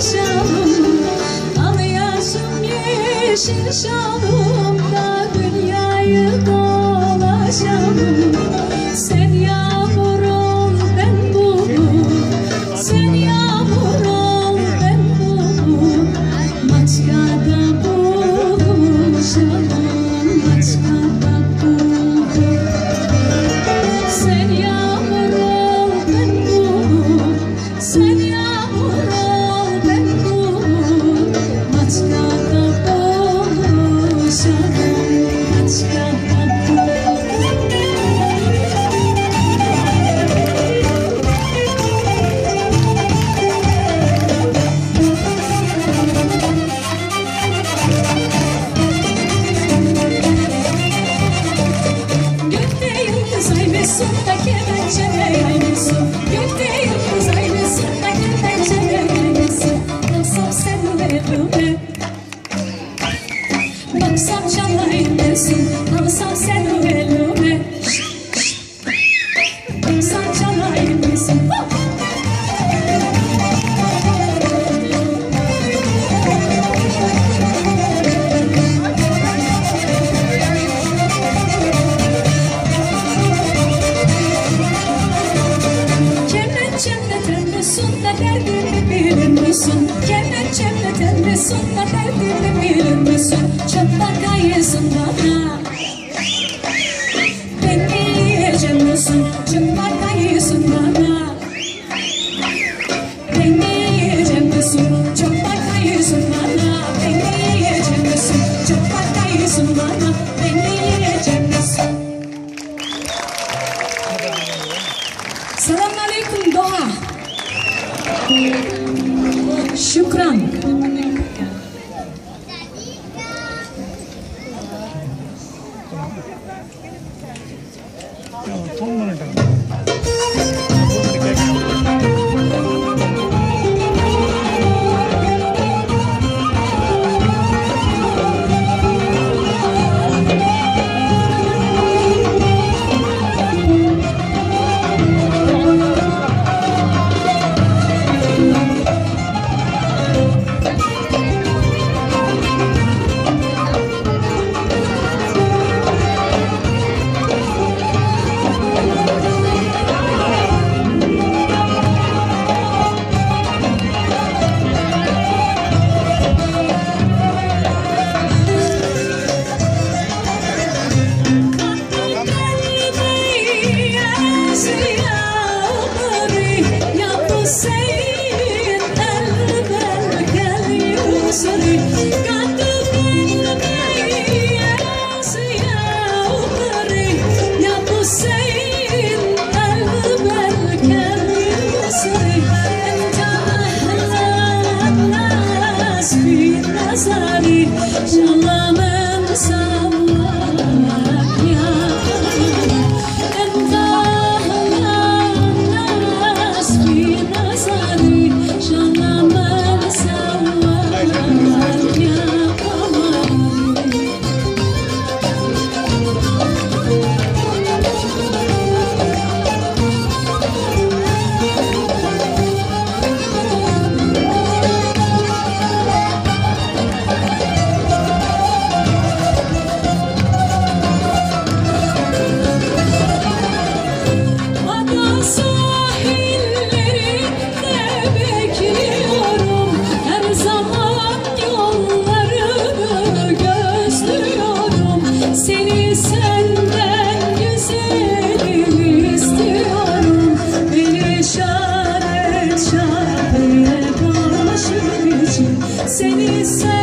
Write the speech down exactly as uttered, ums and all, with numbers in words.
dolaşalım. Al yaşım yeşil şalımda dünyayı dolaşalım. Sen yağmur ol ben bulut, sen yağmur ol ben bulut. Maçkada buluşalım, maçkada bulut. Sen yağmur ol ben bulut, sen yağmur ol ben bulut. Maçkada buluşalım, maçkada aymışsın da kemençene yaymışsın. Gökte yıldız aymışsın da kemençene yaymışsın. Baksam sen elime, baksam çalaymışsın. Alsam sen elime, baksam çalaymışsın. Kemençemle derdimi bilir misin? Kemençemle derdimi bilir misin? Çok bakayısın bana, beni yiyecek misin? Çok bakayısın bana, beni yiyecek misin? Çok bakayısın bana, beni yiyecek misin? Çok bakayısın bana, beni yiyecek misin? Selamünaleyküm Doğa. Şükran. Seni sev